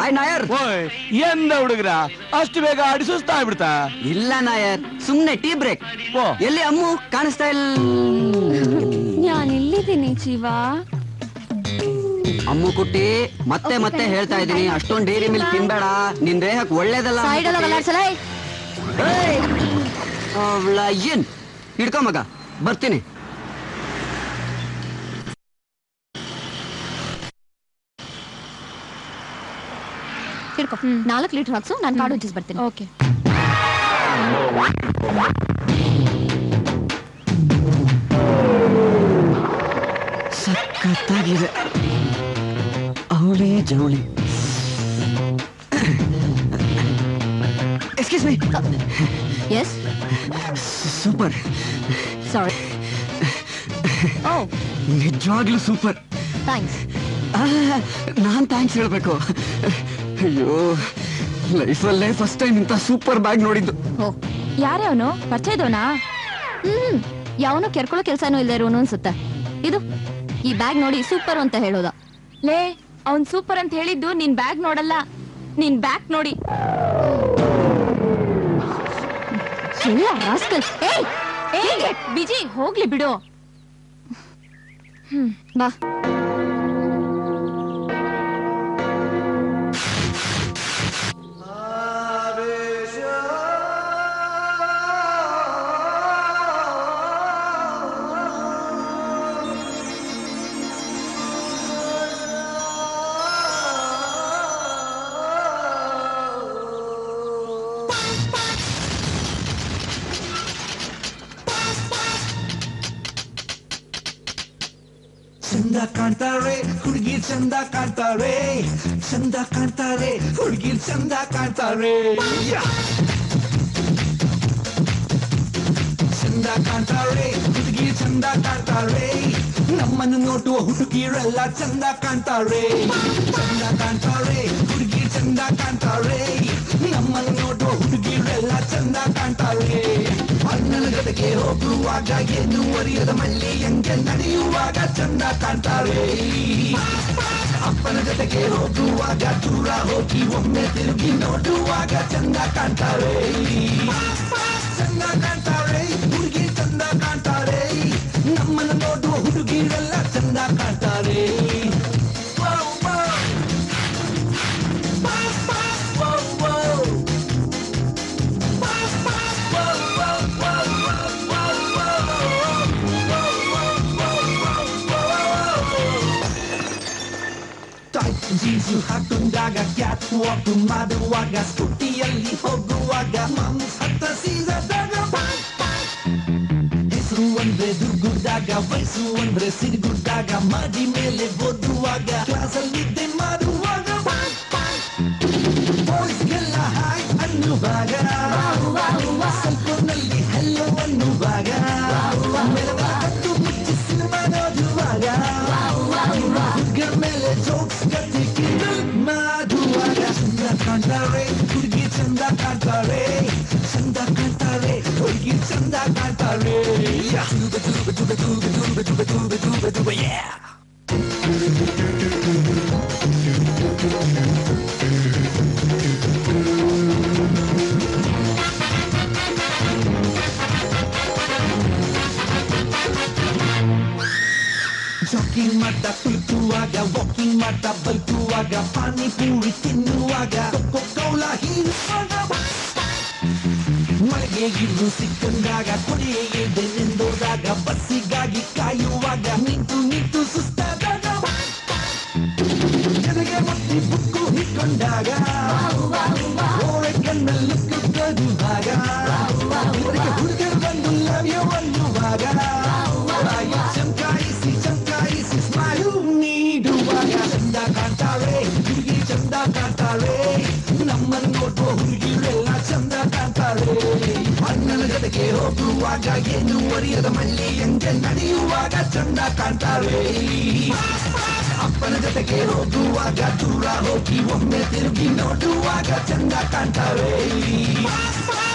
Hi Nair. ಎಂದ ಹುಡುಗ್ರ ಅಷ್ಟು ಬೇಗ ಆಡಿ ಸುಸ್ತಾಗ್ಬಿಡ್ತಾ? ಇಲ್ಲ ನಾಯರ್, ಸುಮ್ನೆ ಟೀ ಬ್ರೇಕ್. ಎಲ್ಲಿ ಅಮ್ಮು ಕಾಣಿಸ್ತಾ ಇಲ್ಲ? ನಾನು ಇಲ್ಲಿದ್ದೀನಿ ಜೀವ. ಅಮ್ಮು ಕುಟ್ಟಿ, ಮತ್ತೆ ಮತ್ತೆ ಹೇಳ್ತಾ ಇದ್ದೀನಿ, ಅಷ್ಟೊಂದು ಡೈರಿ ಮಿಲ್ಕ್ ತಿನ್ಬೇಡ, ನಿನ್ ದೇಹಕ್ಕೆ ಒಳ್ಳೇದಲ್ಲ. ಏನ್ ಹಿಡ್ಕೊ ಮಗ, ಬರ್ತೀನಿ. ಹಿಡ್ಕೊ, 4 ಲೀಟರ್ ಹಾಕ್ಸು, ನಾನು ಕಾಡು ಜ್ಯೂಸ್ ಬರ್ತೀನಿ. ಓಕೆ. ಸಖತ್ತಾಗಿದೆ, ಅವಳಿ ಜವಳಿ. Excuse me. Yes. Super. Sorry. ಓ, ನಿಜವಾಗ್ಲೂ ಸೂಪರ್. ಥ್ಯಾಂಕ್ಸ್. ನಾನ್ ಥ್ಯಾಂಕ್ಸ್ ಹೇಳ್ಬೇಕು. ಅಯ್ಯೋ, ಲೈಫಲ್ಲೇ ಫಸ್ಟ್ ಟೈಮ್ ಇಂತ ಸೂಪರ್ ಬ್ಯಾಗ್ ನೋಡಿದ್ದು. ಓ, ಯಾರೇ ಅವನು? ಪರಿಚಯ ಇದ್ದವನಾ? ಯಾವನೋ ಕೆರ್ಕೊಳ್ಳೋ ಕೆಲ್ಸನೂ ಇಲ್ಲದೆ ಇರೋನು ಅನ್ಸುತ್ತೆ. ಇದು ಈ ಬ್ಯಾಗ್ ನೋಡಿ ಸೂಪರ್ ಅಂತ ಹೇಳೋದ? ಲೇ, ಅವನ್ ಸೂಪರ್ ಅಂತ ಹೇಳಿದ್ದು ನಿನ್ ಬ್ಯಾಗ್ ನೋಡಲ್ಲ, ನಿನ್ ಬ್ಯಾಗ್ ನೋಡಿ. ಬಿಜಿ ಹೋಗ್ಲಿ ಬಿಡು. ಬಾ. ಚಂದ ಕಾಣ್ತಾರೆ ಹುಡುಗಿ, ಚಂದ ಕಾಣ್ತಾರೆ, ಚಂದ ಕಾಣ್ತಾರೆ ಹುಡುಗಿ, ಚಂದ ಕಾಣ್ತಾರೆ. ಚಂದ ಕಾಣ್ತಾರೆ ಹುಡುಗಿ, ಚಂದ ಕಾಣ್ತಾರೆ, ನಮ್ಮನ್ನು ನೋಡುವ ಹುಡುಗಿರೆಲ್ಲ ಚಂದ ಕಾಣ್ತಾರೆ. ಚಂದ ಕಾಣ್ತಾರೆ ಹುಡುಗಿ, ಚಂದ ಕಾಣ್ತಾರೆ, ನಮ್ಮನ್ನು ನೋಡುವ ಹುಡುಗಿರೆಲ್ಲ ಚಂದ ಕಾಣ್ತಾರೆ. ಅಣ್ಣನ ಜೊತೆಗೆ ಹೋಗುವಾಗ ಏನು ಒರಿಯದ ಮಲ್ಲಿ ಹೆಂಗೆ ನಡೆಯುವಾಗ ಚಂದ ಕಾಣ್ತಾರೆ. ಅಪ್ಪನ ಜೊತೆಗೆ ಹೋಗುವಾಗ ದೂರ ಹೋಗಿ ಒಮ್ಮೆ ತಿರುಗಿ ನೋಡುವಾಗ ಚಂದ ಕಾಣ್ತಾರೆ. ಚಂದ ಕಾಣ್ತಾರೆ ಹುಡುಗಿ, ಚಂದ ಕಾಣ್ತಾರೆ, ನಮ್ಮನ್ನು ನೋಡುವ ಹುಡುಗಿರೆಲ್ಲ ಚಂದ ಕಾಣ್ತಾರೆ. ಜೀನ್ಸು ಹಾಕೊಂಡಾಗ ಕ್ಯಾಟ್ ವಾಕ್ ಮಾಡುವಾಗ, ಸ್ಕೂಟಿಯಲ್ಲಿ ಹೋಗುವಾಗ ಮಾಮ್ಸ್ ಹತ್ತ ಸೀಸದಾಗ, ಹೆಸರು ಅಂದ್ರೆ ದುರ್ಗುಡ್ದಾಗ, ವಯಸ್ಸು ಅಂದ್ರೆ ಸಿರಿಗುಡ್ದಾಗ, ಮಾದಿ ಮೇಲೆ ಓದುವಾಗ, ಕ್ಲಾಸಲ್ಲಿ ನಿದ್ದೆ ಮಾಡುವಾಗ, ಬಾಯ್ಸ್ಗೆಲ್ಲ ಹಾಯ್ ಅನ್ನುವಾಗ, ಸೆಲ್ಫೋನ್ನಲ್ಲಿ ಹೆಲ್ಲೋ ಅನ್ನುವಾಗ, ಮೇಲದ ಕಟ್ಟು ಮುಚ್ಚಿ ಸಿನಿಮಾ ನೋಡುವಾಗ, ಹುಡುಗರ ಮೇಲೆ ಜೋಕ್ಸ್ ಕಟ್ಟಿ ಮಾಡುವಾಗ ಚಂದ ಕಾಣ್ತಾರೆ ಹುಡುಗಿ, ಚಂದ ಕಾಣ್ತಾರೆ, ಚಂದ ಕಾಣ್ತಾರೆ ಹುಡುಗಿ, ಚಂದ ಕಾಣ್ತಾರೆ. ಜಾಕಿಂಗ್ ಮಾಡ್ತಾ ಕುಳಿತುವಾಗ, ವಾಕಿಂಗ್ ಮಾಡ್ತಾ ಬೈಕುವಾಗ, ಪಾನಿಪೂರಿ ತಿನ್ನುವಾಗ, ಕೋಲಾ ಹೀರುವಾಗ, ಮಳೆಗೆ ಇರು ಸಿಕ್ಕಂದಾಗ, ಕೊನೆಗೆ ನಿಂದೋದಾಗ, ಬಸ್ಸಿಗಾಗಿ ಕಾಯುವಾಗ, ನಿಂತು ನಿಂತು ಸುಸ್ತಾದಾಗ, ಜೊತೆಗೆ ಮುಟ್ಟಿ ಬುಕ್ಕು ಹಿಡ್ಕೊಂಡಾಗ, ಓರೆಗಣ್ಣಲ್ಲಿ ಕುತ್ತದುವಾಗ, ಹುಡುಗರು ಬಂದು ಲವ್ ಯು ಅನ್ನುವಾಗ, ಚಮಕಾಯಿಸಿ ಚಮಕಾಯಿಸಿ ಸ್ಮೈಲು ನೀಡುವಾಗ ಚಂದ ಕಾಣ್ತಾರೆ ಹುಡುಗಿ, ಚಂದ ಕಾಣ್ತಾರೆ, ನಮ್ಮನ್ನು ನೋಡುವ ಹುಡುಗಿರೆಲ್ಲ ಚಂದ ಕಾಣ್ತಾರೆ. ಅಣ್ಣನ ಜೊತೆಗೆ ಹೋಗುವಾಗ ಏನು ಒರಿಯದ ಮಲ್ಲಿ ಹೆಂಗೆ ನಡೆಯುವಾಗ ಚಂದ ಕಾಣ್ತಾರೆ. ಅಪ್ಪನ ಜೊತೆಗೆ ಹೋಗುವಾಗ ದೂರ ಹೋಗಿ ಒಮ್ಮೆ ತಿರುಗಿ ನೋಡುವಾಗ ಚಂದ ಕಾಣ್ತಾರೆ.